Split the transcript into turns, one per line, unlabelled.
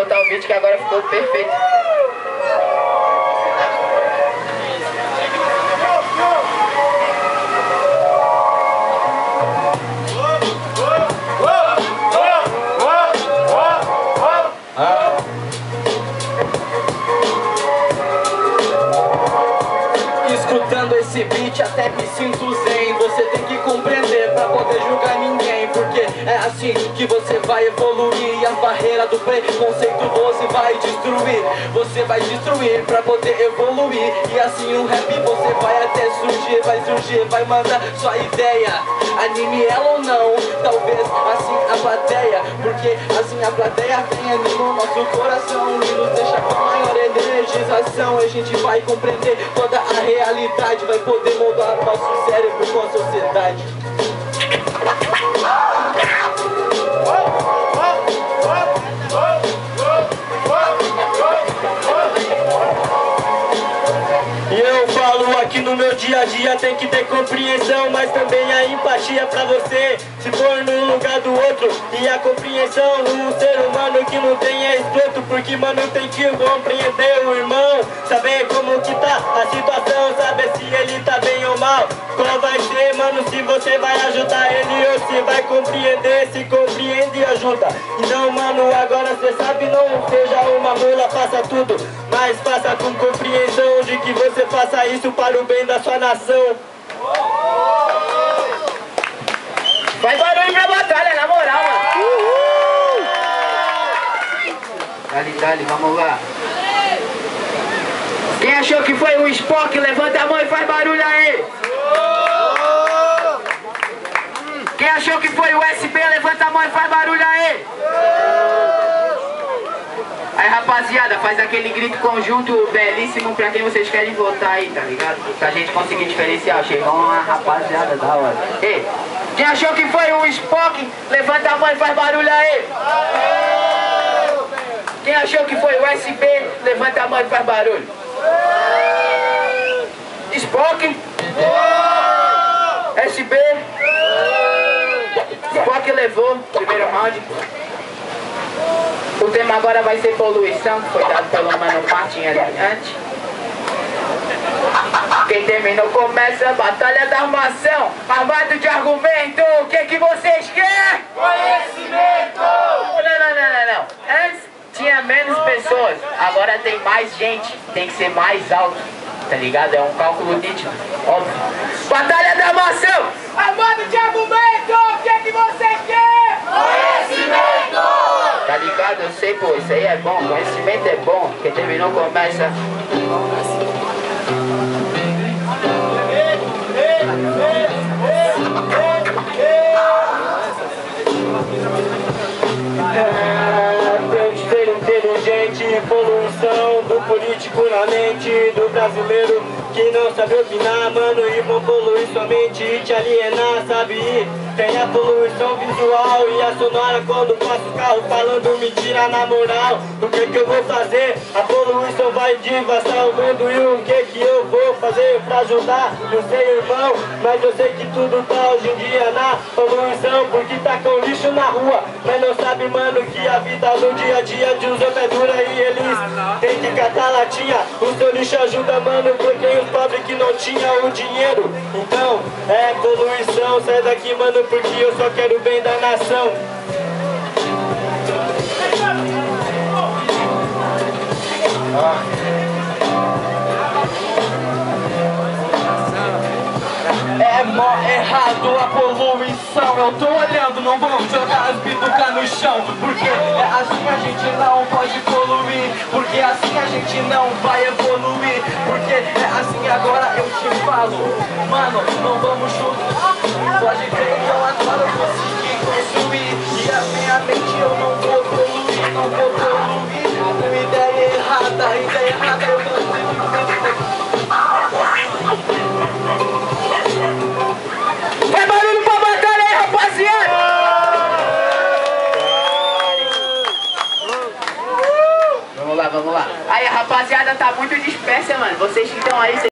botar o beat que agora ficou perfeito.
Escutando esse beat até me sinto zen. Você tem que compreender pra poder julgar ninguém, porque é assim que você vai evoluir. E a barreira do preconceito você vai destruir. Você vai destruir pra poder evoluir. E assim o rap você vai até surgir. Vai surgir, vai mandar sua ideia, anime ela ou não. Talvez assim a plateia, porque assim a plateia tem anima o nosso coração e nos deixa com maior energização. A gente vai compreender toda a realidade, vai poder moldar nosso cérebro com a sociedade. E eu falo aqui no meu dia a dia, tem que ter compreensão, mas também a empatia pra você se pôr no lugar do outro. E a compreensão do ser humano que não tem é escroto, porque mano tem que compreender o irmão, saber como que tá a situação, saber se ele tá bem ou mal. Qual vai ser, mano, se você vai ajudar ele ou se vai compreender. Se compreende e ajuda. Então, mano, agora cê sabe, não seja uma mula, faça tudo, mas faça com compreensão de que você faça isso para o bem da sua nação.
Faz barulho pra batalha, na moral, mano. Dale, vamos lá. Quem achou que foi o Spock, levanta a mão e faz barulho aí. Quem achou que foi o SB, levanta a mão e faz barulho aí. Aí, rapaziada, faz aquele grito conjunto belíssimo pra quem vocês querem votar aí, tá ligado? Pra gente conseguir diferenciar. Chegou uma rapaziada da hora. Ei, quem achou que foi o Spock, levanta a mão e faz barulho aí. Quem achou que foi o SB, levanta a mão e faz barulho. Spock, SB, Spock levou, primeiro round. O tema agora vai ser poluição, que foi dado pelo Mano Martin ali antes. Quem terminou começa a batalha da armação, armado de argumento. O que vocês querem? Conhecimento! Não. Antes tinha menos pessoas, agora tem mais gente, tem que ser mais alto, tá ligado? É um cálculo nítido, óbvio. Batalha da armação, armado de argumento. O que vocês querem? Conhecimento! Tá ligado? Eu sei, pô, isso aí é bom, conhecimento é bom. Quem terminou começa. Ser inteligente, poluição do político na mente do brasileiro que não sabe opinar, mano, e vão poluir somente e te alienar, sabe? Tem a poluição visual e a sonora quando passo o carro falando mentira na moral. O que eu vou fazer? A poluição vai devastar o mundo e o que eu vou fazer pra ajudar? Não sei, irmão, mas eu sei que tudo tá hoje em dia na poluição, porque tá com lixo na rua, mas não sabe, mano, que a vida no dia a dia de uns homens é dura e eles tem que catar latinha. O seu lixo ajuda, mano, porque os pobres que não tinham o dinheiro. Então, é poluição, sai daqui, mano, porque eu só quero o bem da nação. É mó errado a poluição. Eu tô olhando, não vamos jogar as bitucas no chão, porque é assim a gente não pode poluir, porque assim a gente não vai evoluir, porque é assim agora eu te falo, mano, não vamos juntos. Pode crer, então agora eu consegui construir, e a minha mente eu não vou poluir, não vou poluir. Uma ideia errada eu consigo. Vai barulho pra batalha aí, rapaziada! Vamos lá. Aí, a rapaziada tá muito dispersa, mano. Vocês que estão aí...